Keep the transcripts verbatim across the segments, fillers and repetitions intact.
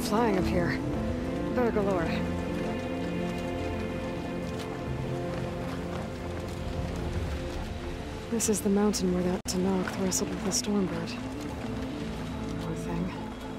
flying up here. Better go lower. This is the mountain where that Tenakth wrestled with the Stormbird. Poor thing.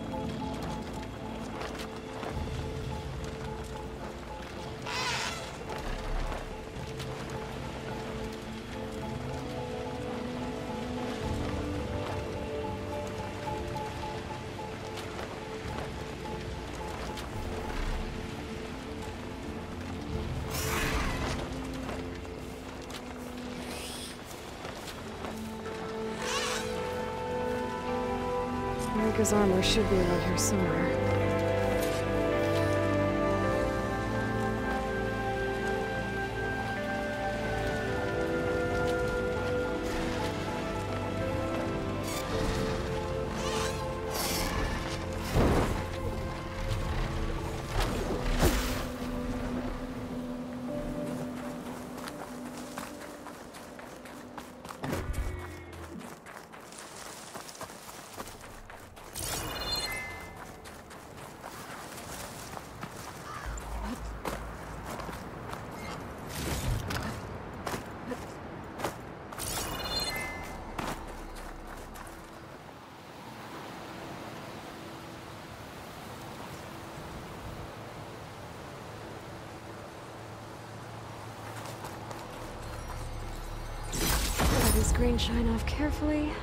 Marika's armor should be around here somewhere. This green shine off carefully.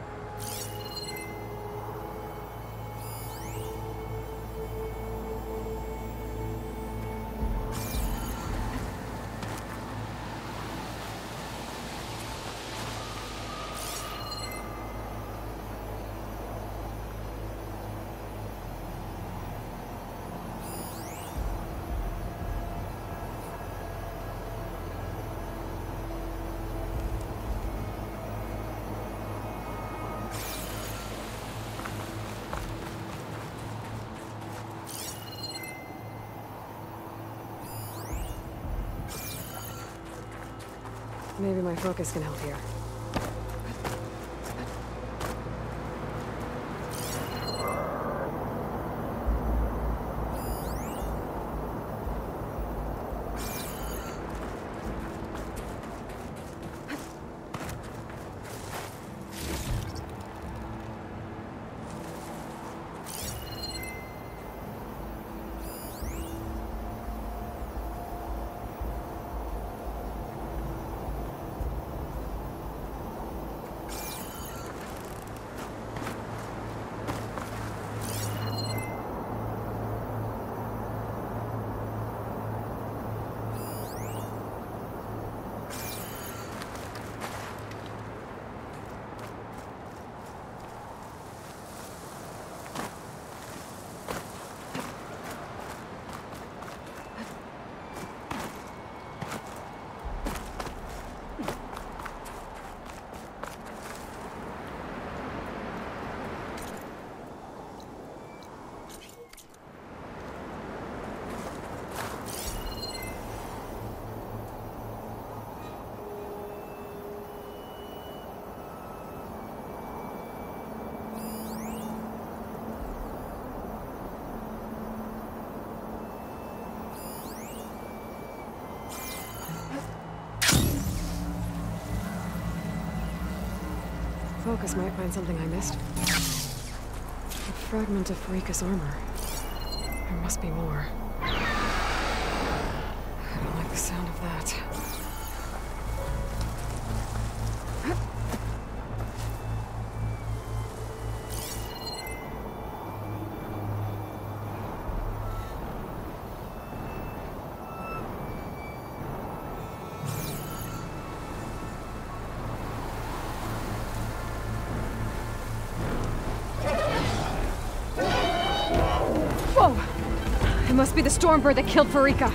Maybe my focus can help here. Focus might find something I missed. A fragment of Marika's armor. There must be more. I don't like the sound of that. It must be the Stormbird that killed Marika.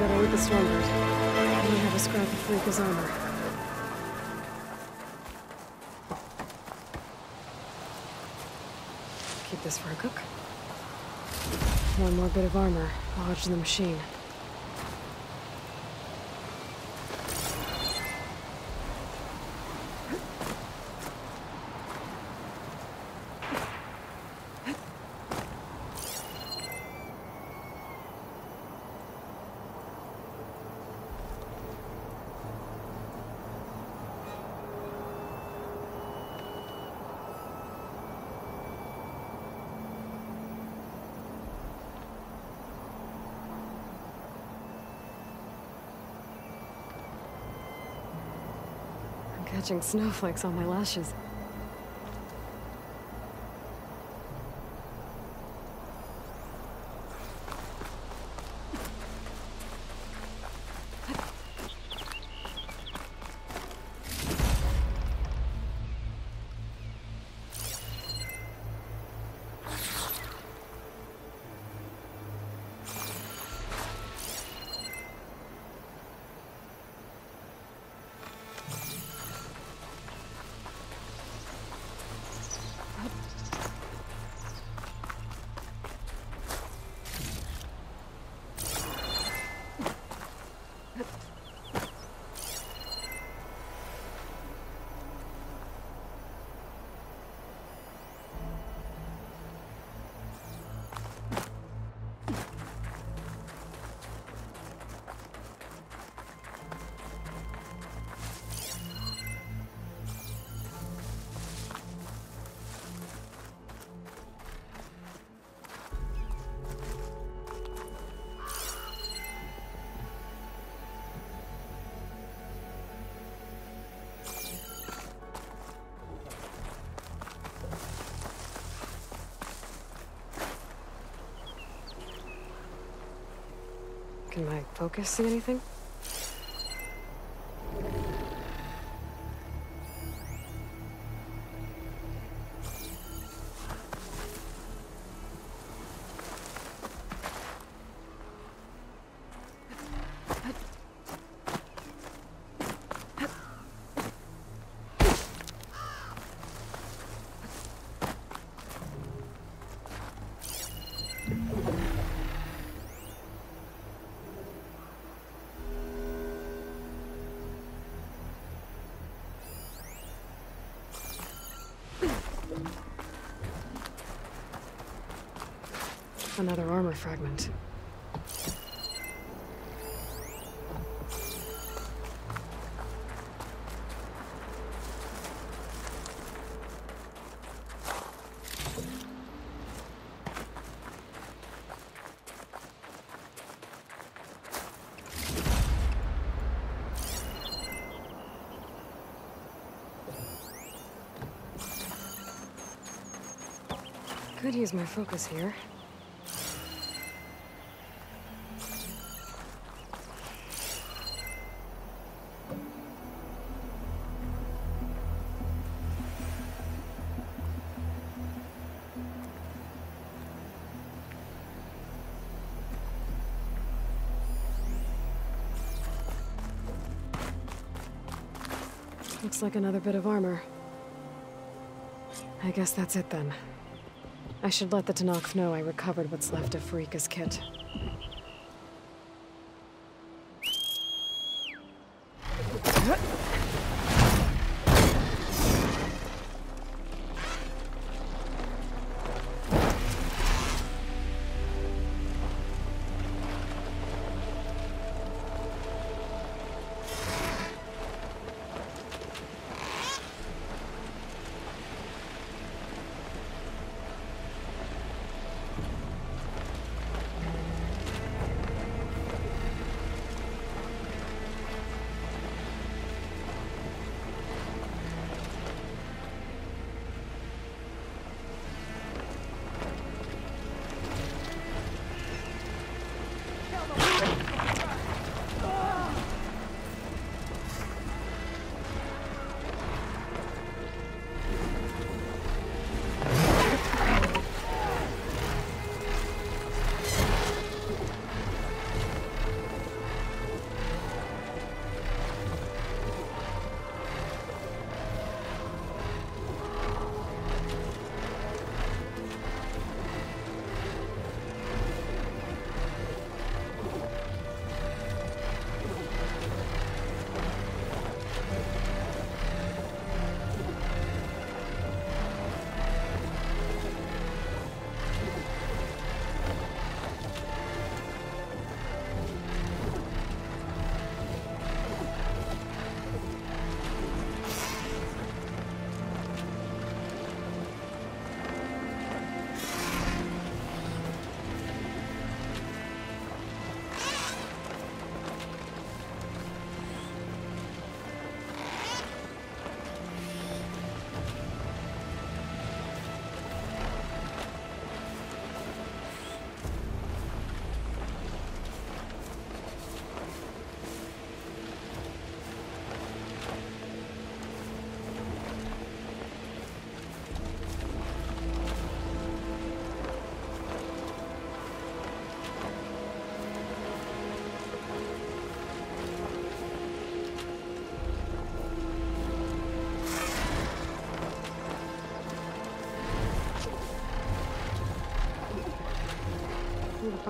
together with the Stormbird. I might have a scrap of Rika's armor. Keep this for a cook. One more bit of armor lodged in the machine. Catching snowflakes on my lashes. Can my focus see anything? Another armor fragment. Could use my focus here. Looks like another bit of armor. I guess that's it then. I should let the Tenakth know I recovered what's left of Pharika's kit.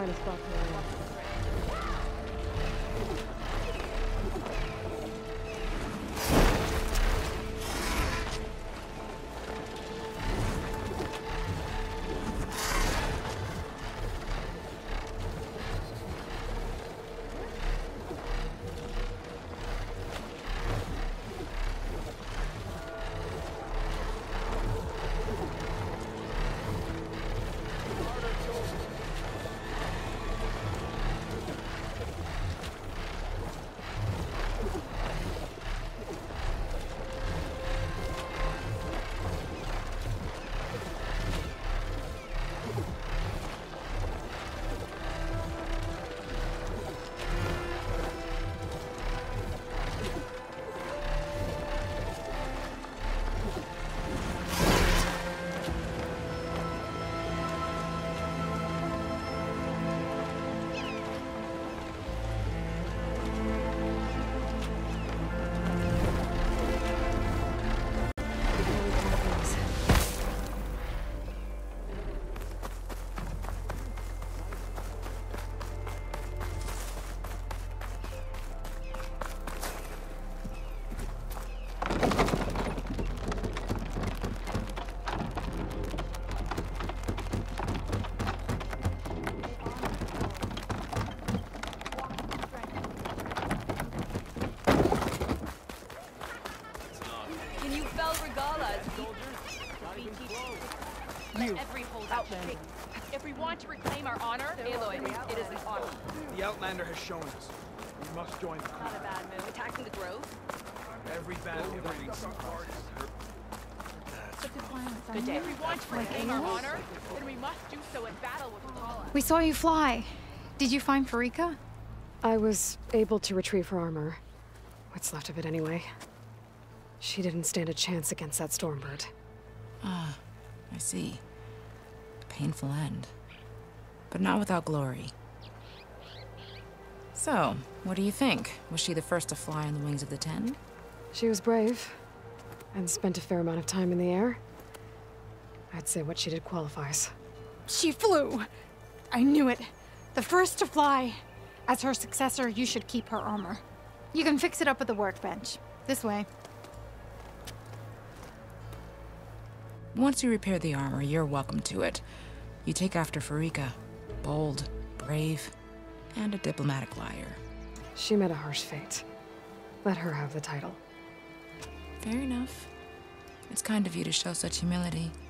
find a spot to land. You, every hold Outlander. If we want to reclaim our honor, Aloy, it is an honor. The Outlander has shown us. We must join the Not a bad move. Attacking the Grove? Every battle, every part is her. Good day. If we want to reclaim our honor, then we must do so in battle with Paula. We saw you fly. Did you find Farika? I was able to retrieve her armor. What's left of it anyway. She didn't stand a chance against that Stormbird. Ah, I see. A painful end. But not without glory. So, what do you think? Was she the first to fly on the wings of the Ten? She was brave, and spent a fair amount of time in the air. I'd say what she did qualifies. She flew! I knew it. The first to fly. As her successor, you should keep her armor. You can fix it up at the workbench. This way. Once you repair the armor, you're welcome to it. You take after Farika. Bold, brave, and a diplomatic liar. She met a harsh fate. Let her have the title. Fair enough. It's kind of you to show such humility.